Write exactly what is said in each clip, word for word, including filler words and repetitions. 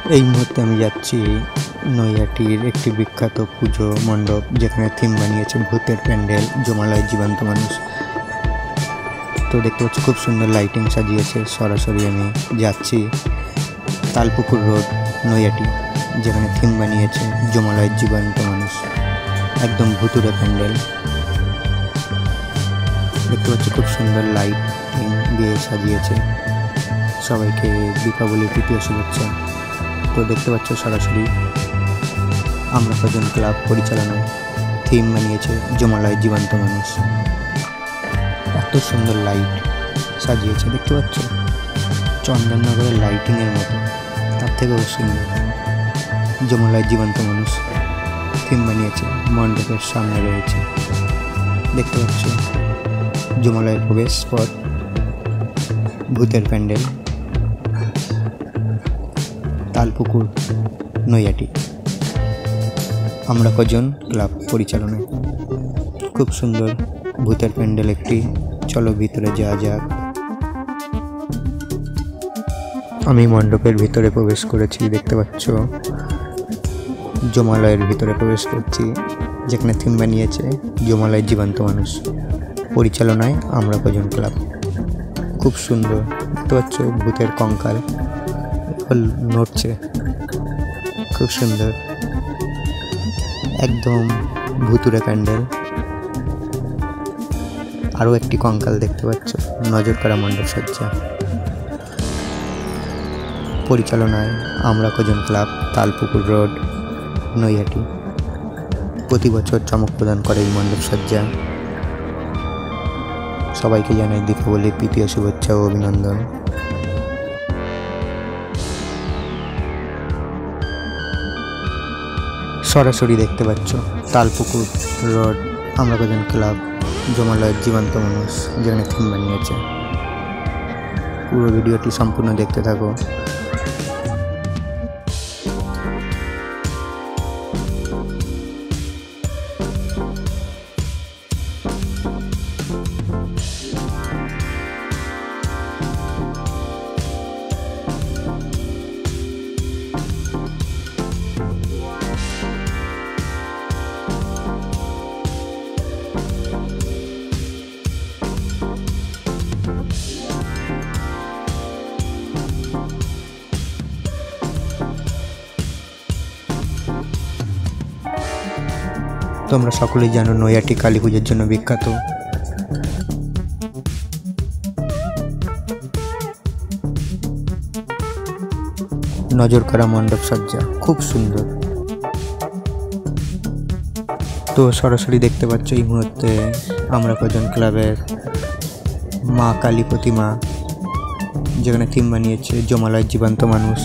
এই মুহূর্তে আমি যাচ্ছি নৈহাটির একটি বিখ্যাত পুজো মণ্ডপ, যেখানে থিম বানিয়েছে ভূতের প্যান্ডেল, জমালয় জীবন্ত মানুষ। তো দেখতে পাচ্ছি খুব সুন্দর লাইটিং সাজিয়েছে। সরাসরি আমি যাচ্ছি তালপুকুর রোড, নৈহাটি, যেখানে থিম বানিয়েছে জমালয় জীবন্ত মানুষ, একদম ভুতুরে প্যান্ডেল। দেখতে পাচ্ছি খুব সুন্দর লাইটিং দিয়ে সাজিয়েছে। সবাইকে দীপাবলির তৃতীয় শুভেচ্ছা। তো দেখতে পাচ্ছ সরাসরি আমরা কজন ক্লাব পরিচালনায় থিম বানিয়েছে জমালয় জীবন্ত মানুষ। এত সুন্দর লাইট সাজিয়েছে, দেখতে পাচ্ছ চন্দননগরের লাইটিংয়ের মতো, তার থেকেও সুন্দর। জমালয় জীবন্ত মানুষ থিম বানিয়েছে, মণ্ডপের সামনে রয়েছে। দেখতে পাচ্ছ জমালয়ের প্রবেশ পথ, ভূতের প্যান্ডেল, তালপুকুর, নৈহাটি, আমরা কজন ক্লাব পরিচালনায়। খুব সুন্দর ভূতের প্যান্ডেল একটি। চলো ভিতরে যাওয়া যাক। আমি মণ্ডপের ভিতরে প্রবেশ করেছি। দেখতে পাচ্ছ জমালয়ের ভিতরে প্রবেশ করছি, যেখানে থিম বানিয়েছে জমালয় জীবন্ত মানুষ, পরিচালনায় আমরা কজন ক্লাব। খুব সুন্দর। দেখতে পাচ্ছ ভূতের কঙ্কাল নড়ছে, খুব সুন্দর, একদম ভুতুরে প্যান্ডেল। আরও একটি কঙ্কাল দেখতে পাচ্ছ, নজর করা মণ্ডপ সজ্জা, পরিচালনায় আমরা কজন ক্লাব, তালপুকুর রোড, নৈহাটি। প্রতি বছর চমক প্রদান করে এই মণ্ডপ সজ্জা। সবাইকে জানাই দীপাবলির তৃতীয় শুভেচ্ছা ও অভিনন্দন। সরাসরি দেখতে পাচ্ছ তালপুকুর রোড, আমরা কজন ক্লাব, জমালয়ের জীবন্ত মানুষ, যেখানে থিম বানিয়েছে। পুরো ভিডিওটি সম্পূর্ণ দেখতে থাকো। তোমরা সকলেই জানো নৈহাটি কালী পুজোর জন্য বিখ্যাত। নজর করা মণ্ডপ সজ্জা খুব সুন্দর। তো সরাসরি দেখতে পাচ্ছ এই মুহূর্তে আমরা কজন ক্লাবের মা কালী প্রতিমা, যেখানে থিম বানিয়েছে জমালয় জীবন্ত মানুষ,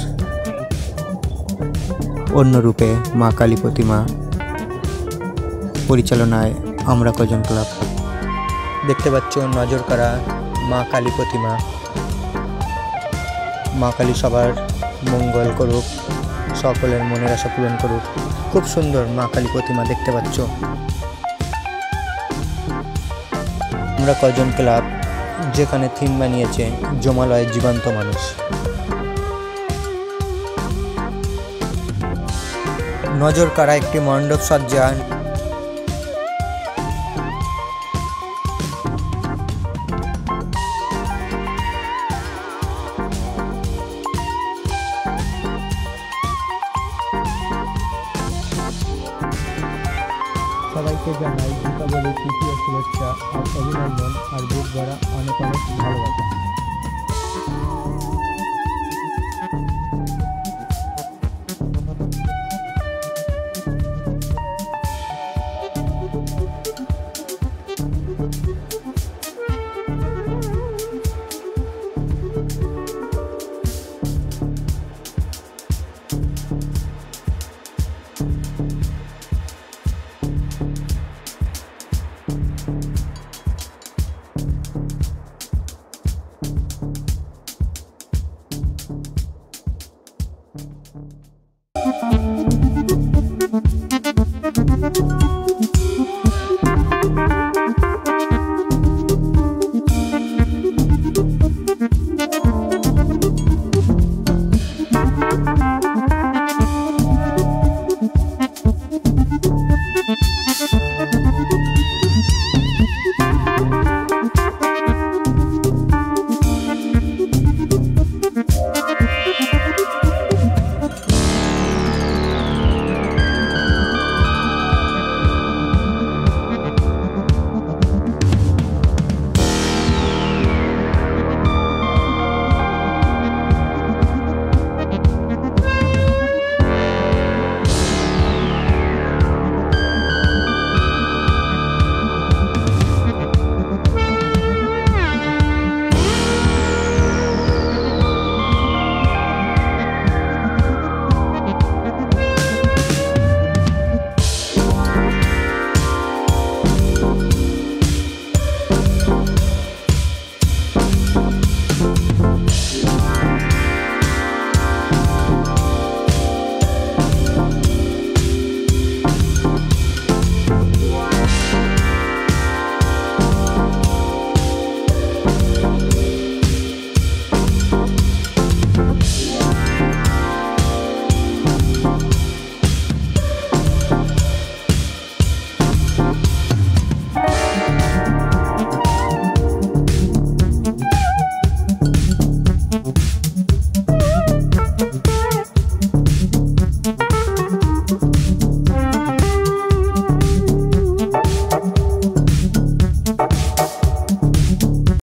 অন্য রূপে মা কালী প্রতিমা, পরিচালনায় আমরা কজন ক্লাব। দেখতে পাচ্ছ নজর করা মা কালী প্রতিমা। মা কালী সবার মঙ্গল করুক, সকলের মনের আশা পূরণ করুক। খুব সুন্দর মা কালী প্রতিমা দেখতে পাচ্ছ। আমরা কজন ক্লাব, যেখানে থিম বানিয়েছে জমালয় জীবন্ত মানুষ। নজর করা একটি মণ্ডপ সজ্জা। সবাইকে জানাই দীপাবলির তৃতীয় শুভেচ্ছা আর অভিনন্দন, আর বুক ভরা অনেক অনেক ভালোবাসা।